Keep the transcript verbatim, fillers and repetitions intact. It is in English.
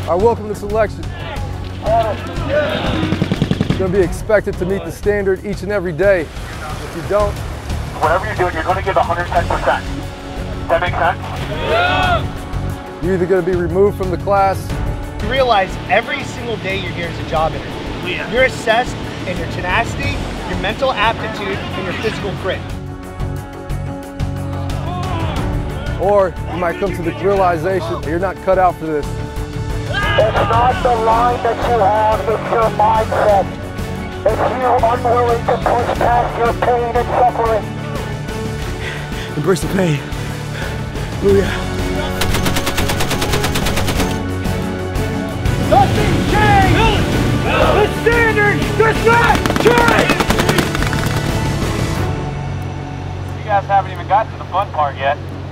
All right, welcome to selection. You're going to be expected to meet the standard each and every day. If you don't, whatever you're doing, you're going to give one hundred ten percent. Does that make sense? Yeah. You're either going to be removed from the class. You realize every single day you're here is a job interview. Yeah. You're assessed in your tenacity, your mental aptitude, and your physical grit. Or you might come to the realization that you're not cut out for this. It's not the line that you have, it's your mindset. It's you unwilling to push past your pain and suffering. Embrace the pain. Hallelujah. Nothing changed! The standard does not change! You guys haven't even got to the fun part yet.